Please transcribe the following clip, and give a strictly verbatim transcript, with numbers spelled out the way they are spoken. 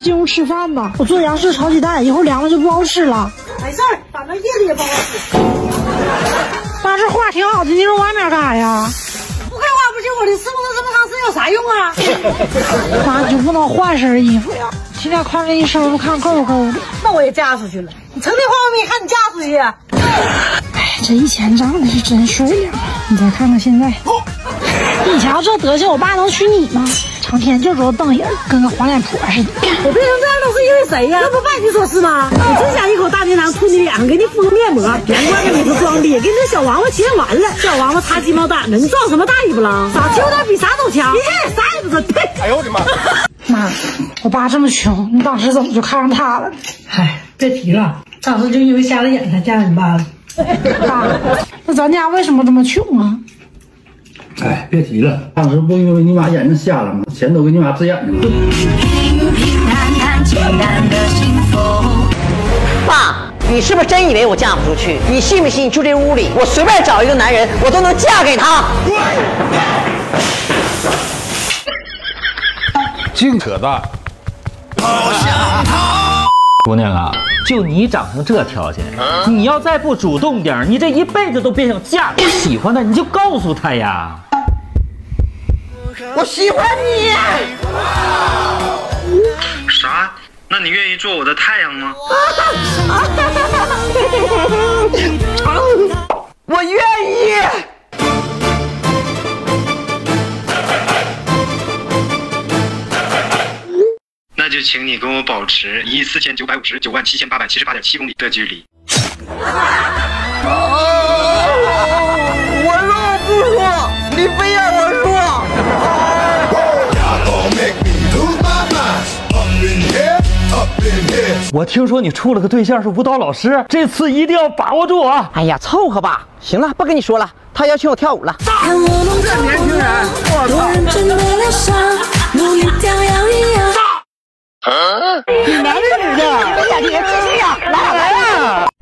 进屋吃饭吧，我做洋式炒鸡蛋，一会儿凉了就不好吃了。 没事儿，反正夜里也不好吃。 爸，这花挺好的，你扔外面干啥呀？ 不开花不行，我的伺候了这么长时间有啥用啊？ 妈，你就不能换身衣服呀？今天看这一身，我看够不够的？ 那我也嫁出去了。你成天花我没看你嫁出去呀？ 哎，这以前长得是真帅呀！你再看看现在，你瞧这德行，我爸能娶你吗？成天就知道瞪人，跟个黄脸婆似的。 我变成这样都是因为谁呀？这不拜你所赐吗？你真想一口大棉糖吐你脸上，给你敷个面膜，难怪你是装逼，给你这小王八气完了。小王八擦鸡毛掸子，你装什么大尾巴狼？啥秋点比啥都强，你看啥也不是。呸！ 哎呦我的妈！ 妈，我爸这么穷，你当时怎么就看上他了？ 嗨，别提了，当时就因为瞎了眼才嫁你爸的。 爸，那咱家为什么这么穷啊？ 哎，别提了，当时不因为你妈眼睛瞎了吗？钱都给你妈治眼睛了。 爸，你是不是真以为我嫁不出去？你信不信？就这屋里，我随便找一个男人，我都能嫁给他。 净扯淡！ 姑娘啊，就你长成这条件，你要再不主动点，你这一辈子都别想嫁。不喜欢的你就告诉他呀。 我喜欢你。 啥？那你愿意做我的太阳吗？ 我愿意。 那就请你跟我保持一亿四千九百五十九万七千八百七十八点七公里的距离。 我说不说，你非要我说。 我听说你处了个对象是舞蹈老师，这次一定要把握住啊！ 哎呀，凑合吧。行了，不跟你说了，他邀请我跳舞了。 这年轻人，我操！ 你男的女的？哎呀，你继续呀，来呀来呀！